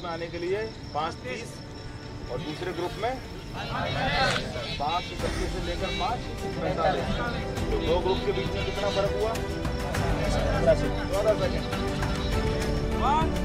में आने के लिए 5:30 और दूसरे ग्रुप में 5:31 से लेकर 5:45। तो 2 ग्रुप के बीच में कितना फर्क हुआ? 14 सेकेंड।